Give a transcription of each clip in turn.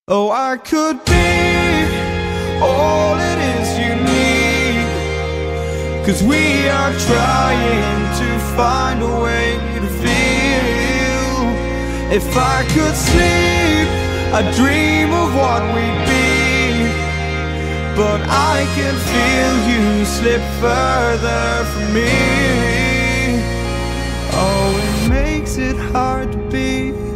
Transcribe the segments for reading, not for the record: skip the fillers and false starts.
Oh, I could be all it is you need, 'cause we are trying to find a way to feel. If I could sleep, I'd dream of what we'd be, but I can feel you slip further from me. Oh, it makes it hard to be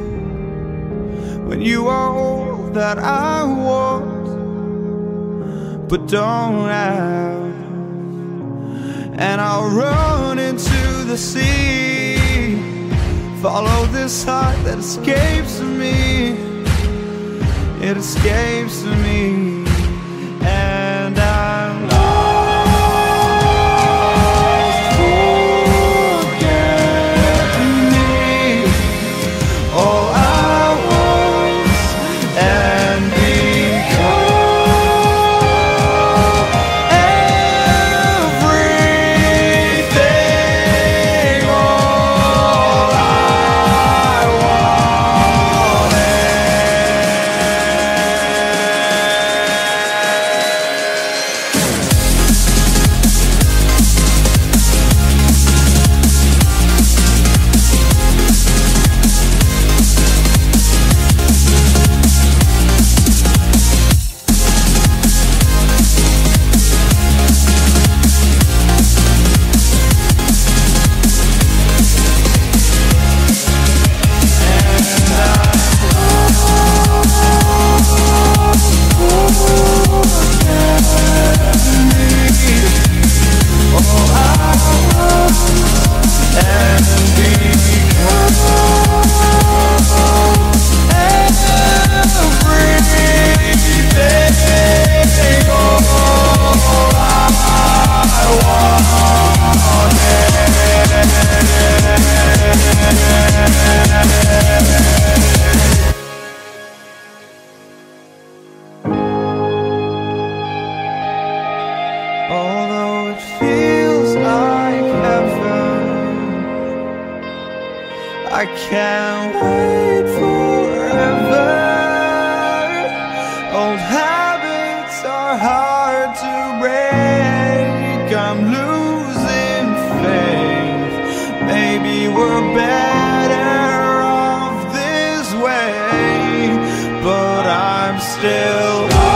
when you are all that I want but don't have. And I'll run into the sea, follow this heart that escapes me. It escapes me, and I'm lost. Forget me, all I was and become everything. All I although it feels like heaven, I can't wait forever. Old habits are hard to break. I'm losing faith. Maybe we're better off this way, but I'm still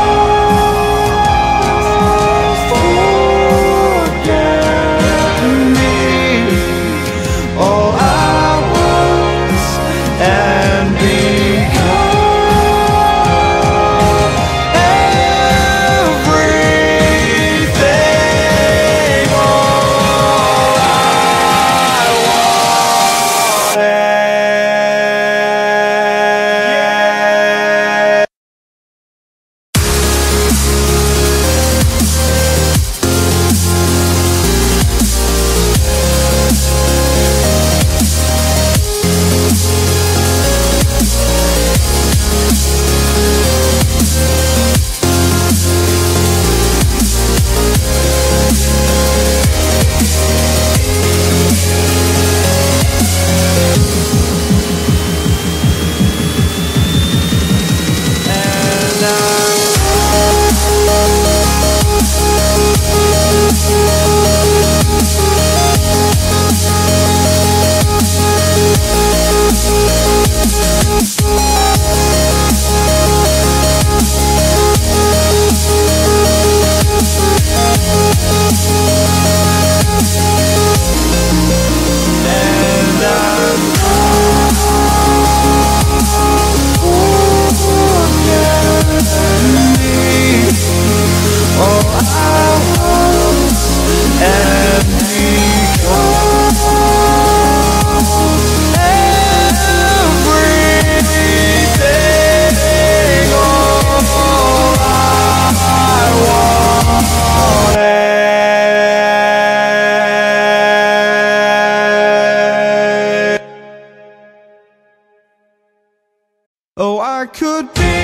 oh, I could be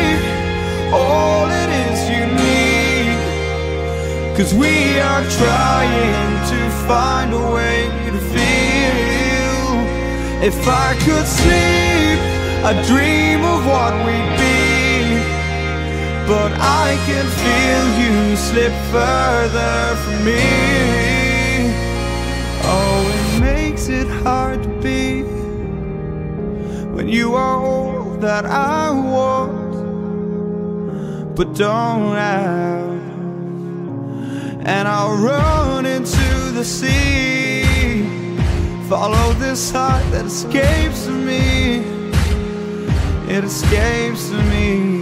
all it is you need, 'cause we are trying to find a way to feel. If I could sleep, I'd dream of what we'd be, but I can feel you slip further from me. Oh, it makes it hard to be when you are all that I want but don't have. And I'll run into the sea, follow this heart that escapes me. It escapes me.